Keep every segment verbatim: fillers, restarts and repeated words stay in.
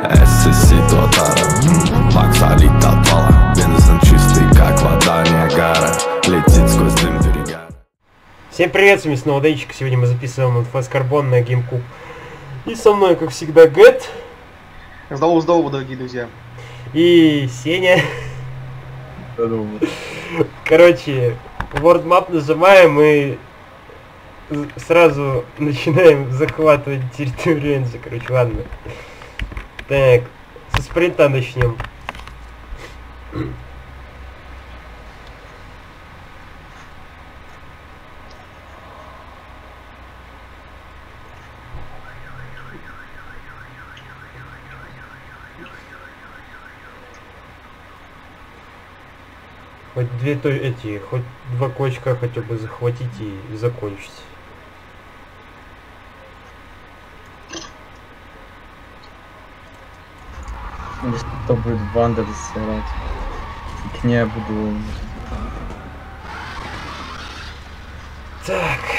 эс эс си Туатара. Макс валит от вала. Бензин чистый, как вода Ниагара. Летит сквозь дым перегара. Всем привет, с вами снова Денчик. Сегодня мы записываем инфэс Карбон на GameCube. И со мной, как всегда, Гэт. Здорово, здорово, дорогие друзья. И Сеня. Здорово. Короче, World Map нажимаем и сразу начинаем захватывать территорию Энджи. Короче, ладно. Так, со спринта начнем. Хоть две то эти, хоть два кочка хотя бы захватить и закончить. Или что будет Вандер засирать. К ней я буду... Так.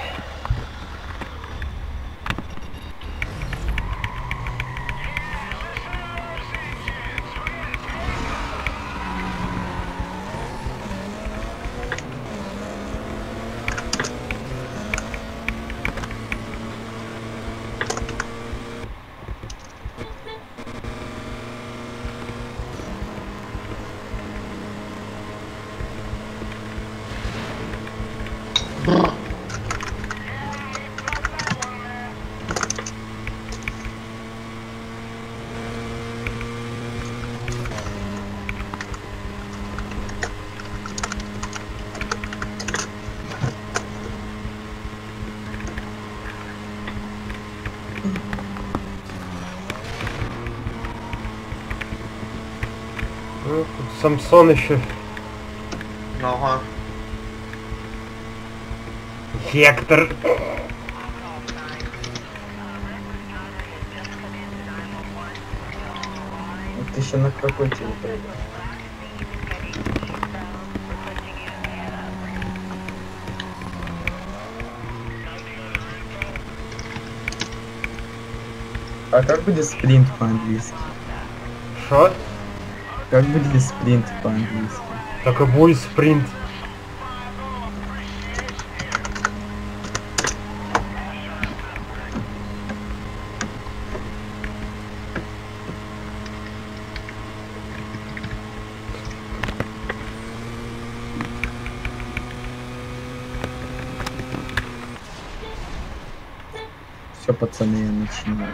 Ну, тут Самсон еще. Ага. Вектор. Ты еще на какой территории? А как будет спринт по-английски? Шо? Как будет спринт по-английски? Так и будет спринт. Все, пацаны, я начинаю.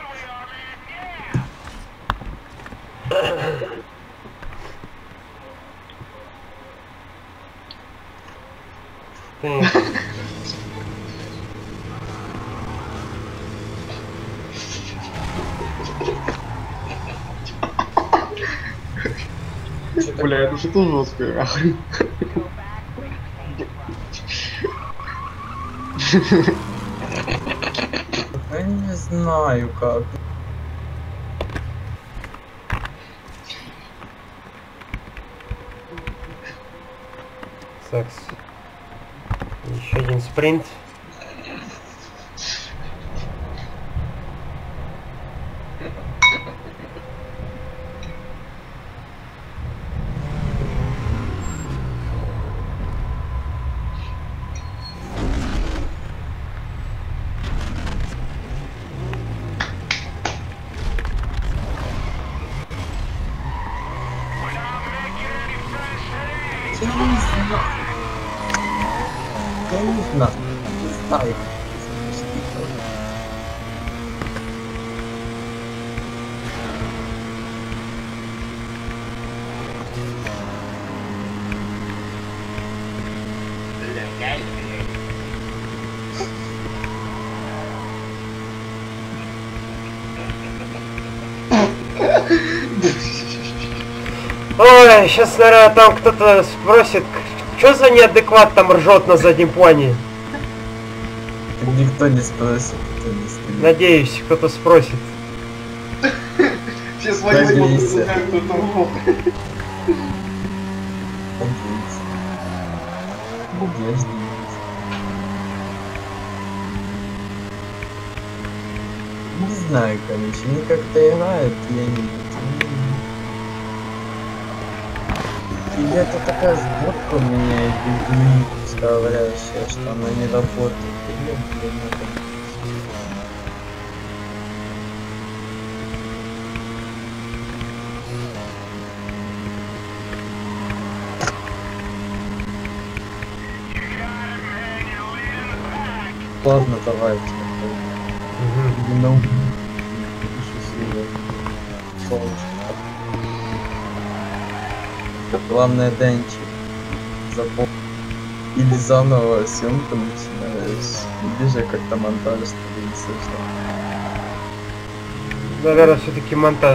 Так. Бля, это что-то жесткое. Охрен. Я не знаю как. Секс. Еще один спринт. Я не знаю. Я не знаю. Не знаю. Ой, сейчас, наверное, там кто-то спросит, что за неадекват там ржет на заднем плане? Никто не спросит, кто не спросит. Надеюсь, кто-то спросит. Все свои Надеюсь. как кто-то мог. Надеюсь. Надеюсь. Не знаю, короче, они как-то играют, я не... Или это такая сборка у меня игры вставляющая, что она не работает. Или, блин, это... Ладно, давайте. Угу. Ну, солнышко. Главное, Денчик. Запомни. Или заново съемку начинаешь. Или же как-то монтаж становится. Наверное, все-таки монтаж.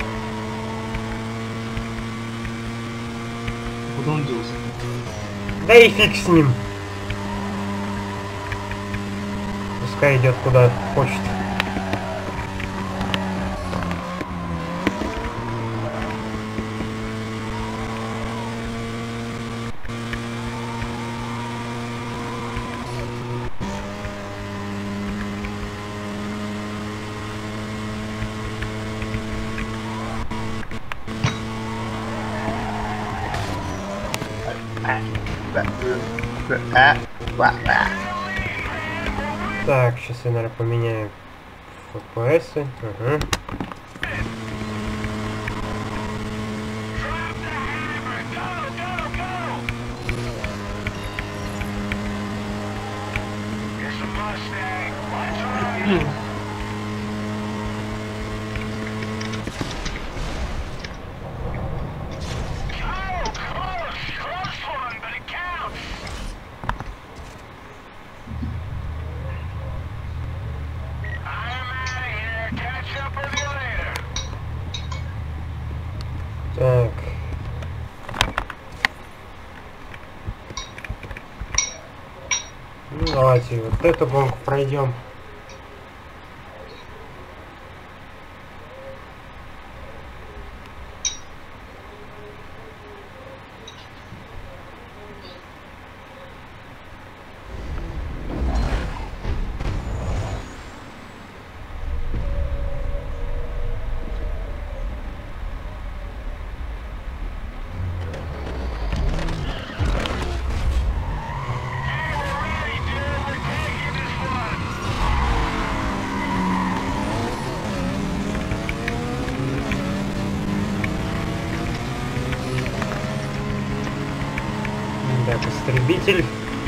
Куда он делся? Да и фиг с ним. Пускай идет куда хочет. Так, сейчас я, наверное, поменяю эф пи эс. Ага. Так. Ну, давайте вот эту гонку пройдем. Так, истребитель.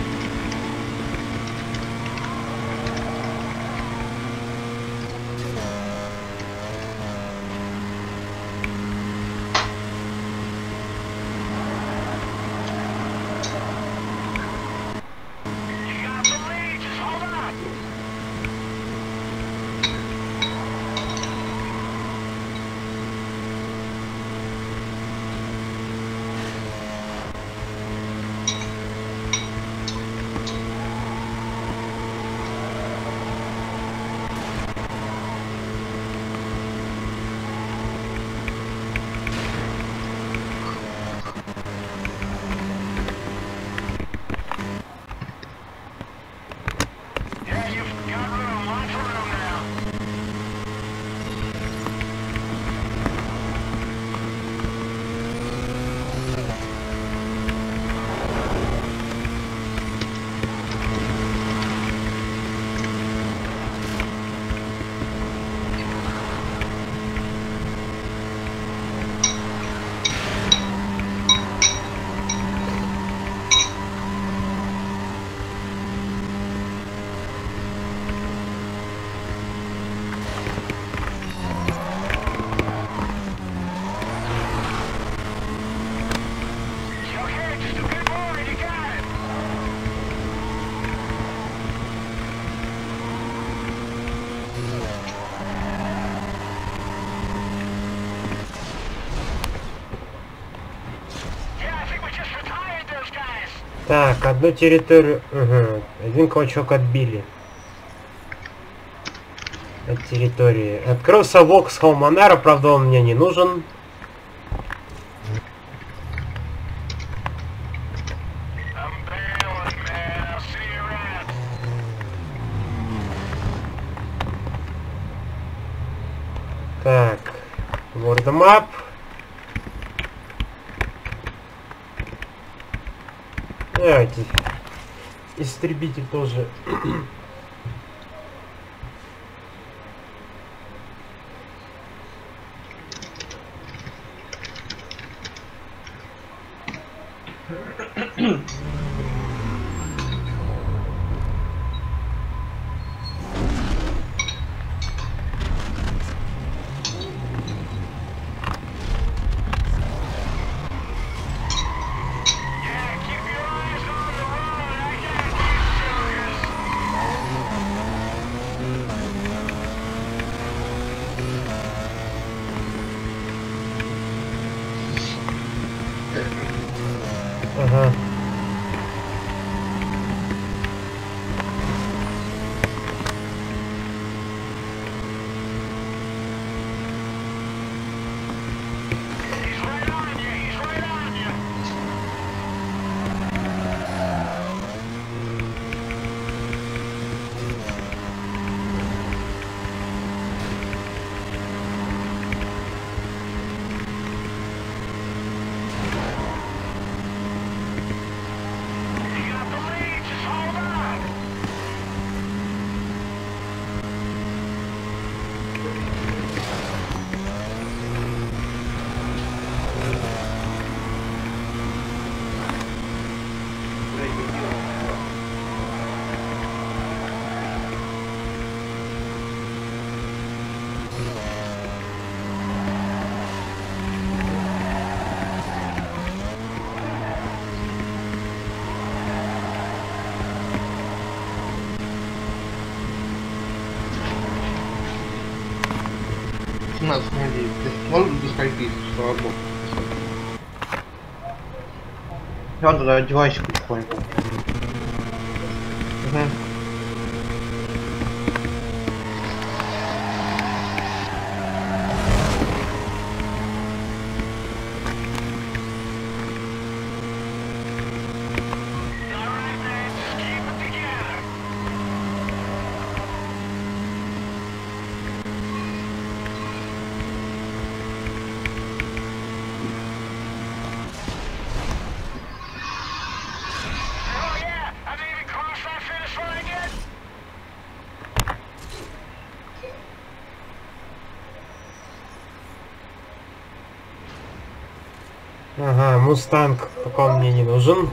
Так, одну территорию... Угу. Один клочок отбили. От территории. Открылся Воксхолл Монара, правда он мне не нужен. Так, вордмап. Давайте. Истребитель тоже. Ага. семнадцать ноль девять. Может быть, до скольки, слава богу. Я вон туда одевайся потихоньку. Угу. Ага, мустанг, пока он мне не нужен.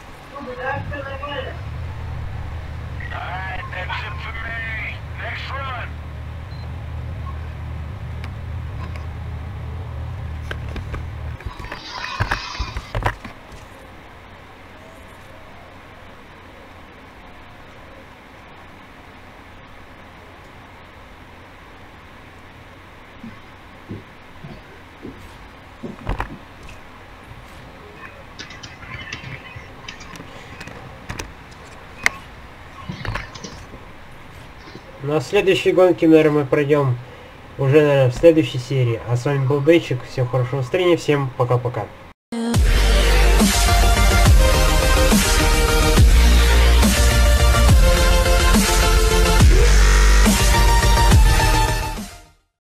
На следующей гонке, наверное, мы пройдем уже, наверное, в следующей серии. А с вами был Бейчик. Всем хорошего настроения, всем пока-пока.